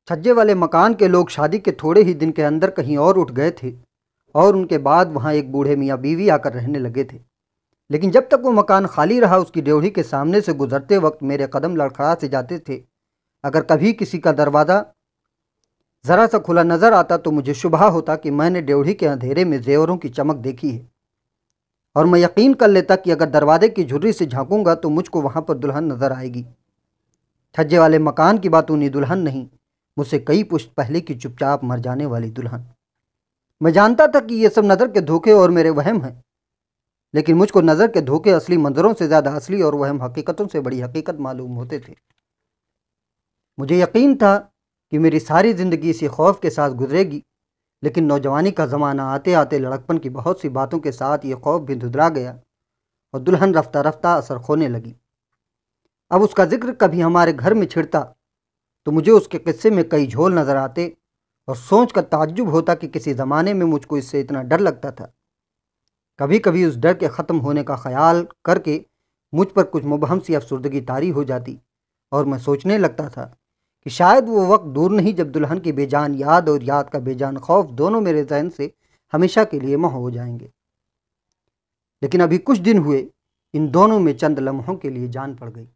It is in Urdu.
چھجے والے مکان کے لوگ شادی کے تھوڑے ہی دن کے اندر کہیں اور اٹھ گئے تھے اور ان کے بعد وہاں ایک بوڑھے میاں بیوی آ کر رہنے لگے تھے، لیکن جب تک وہ مکان خالی رہا اس کی ڈیوڑی کے سامنے سے گزرتے وقت میرے قدم لڑکھڑا سے جاتے تھے۔ اگر کبھی کسی کا دروازہ ذرا سا کھلا نظر آتا تو مجھے شبہ ہوتا کہ میں نے ڈیوڑی کے اندھیرے میں زیوروں کی چمک دیکھی ہے، اور میں یقین کر لیتا کہ اگر دروازے کی جھرری سے جھانکوں گا تو مجھ کو وہاں پر دلہن نظر آئے گی۔ چھجے والے مکان کی باتونی دلہن نہیں، مجھ سے کئی پشت پہلے کی چپ چاپ مر جانے والی دلہن۔ میں جانتا تھا کہ یہ سب نظر کے دھوکے اور میرے وہم ہیں، لیکن مجھ کو نظر کے دھوکے اصلی منظروں سے زیادہ اصلی اور وہم حقیقتوں سے بڑی حقیقت معلوم ہوتے تھے۔ مجھے یقین تھا کہ میری ساری زندگی اسی خوف کے ساتھ گزرے گی، لیکن نوجوانی کا زمانہ آتے آتے لڑکپن کی بہت سی باتوں کے ساتھ یہ خوف بھی دھدرا گیا اور دلہن رفتہ رفتہ اثر کھونے لگی۔ اب اس کا ذکر کبھی ہمارے گھر میں چھڑتا تو مجھے اس کے قصے میں کئی جھول نظر آتے اور سوچ کر تعجب ہوتا کہ کسی زمانے میں مجھ کو اس سے اتنا ڈر لگتا تھا۔ کبھی کبھی اس ڈر کے ختم ہونے کا خیال کر کے مجھ پر کچھ مبہم سی افسردگی طاری ہو جاتی اور میں سوچنے لگتا تھا کہ شاید وہ وقت دور نہیں جب دلہن کی بے جان یاد اور یاد کا بے جان خوف دونوں میرے ذہن سے ہمیشہ کے لیے محو ہو جائیں گے۔ لیکن ابھی کچھ دن ہوئے ان دونوں میں چند لمحوں کے لیے جان پڑ گئی۔